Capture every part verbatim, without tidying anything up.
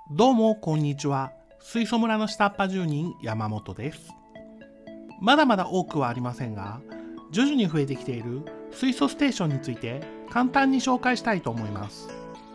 どうもこんにちは。水素村の下っ端住人山本です。まだまだ多くはありませんが、徐々に増えてきている水素ステーションについて簡単に紹介したいと思います。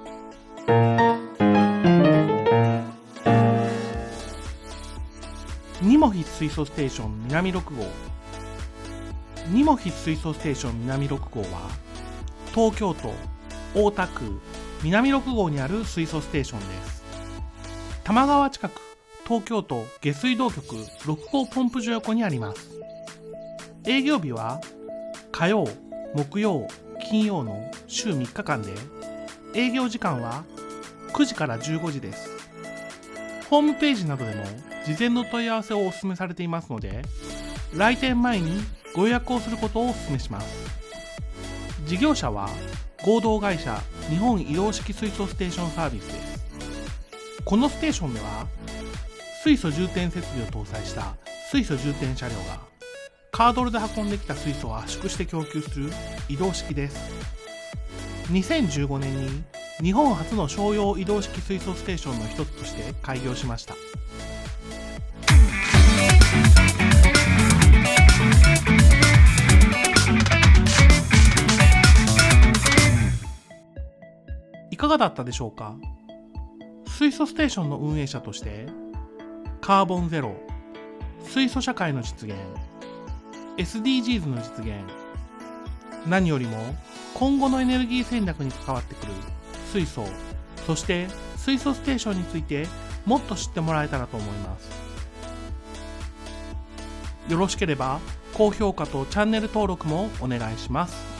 ニモヒ水素ステーション南ろく号。ニモヒ水素ステーション南ろく号は東京都大田区南ろく号にある水素ステーションです。多摩川近く東京都下水道局ろく号ポンプ所横にあります。営業日は火曜、木曜、金曜の週みっかかんで、営業時間はくじからじゅうごじです。ホームページなどでも事前の問い合わせをお勧めされていますので、来店前にご予約をすることをお勧めします。事業者は合同会社日本移動式水素ステーションサービスです。このステーションでは水素充填設備を搭載した水素充填車両がカードルで運んできた水素を圧縮して供給する移動式です。にせんじゅうごねんに日本初の商用移動式水素ステーションの一つとして開業しました。いかがだったでしょうか。水素ステーションの運営者としてカーボンゼロ、水素社会の実現、エスディージーズ の実現、何よりも今後のエネルギー戦略に関わってくる水素、そして水素ステーションについてもっと知ってもらえたらと思います。よろしければ高評価とチャンネル登録もお願いします。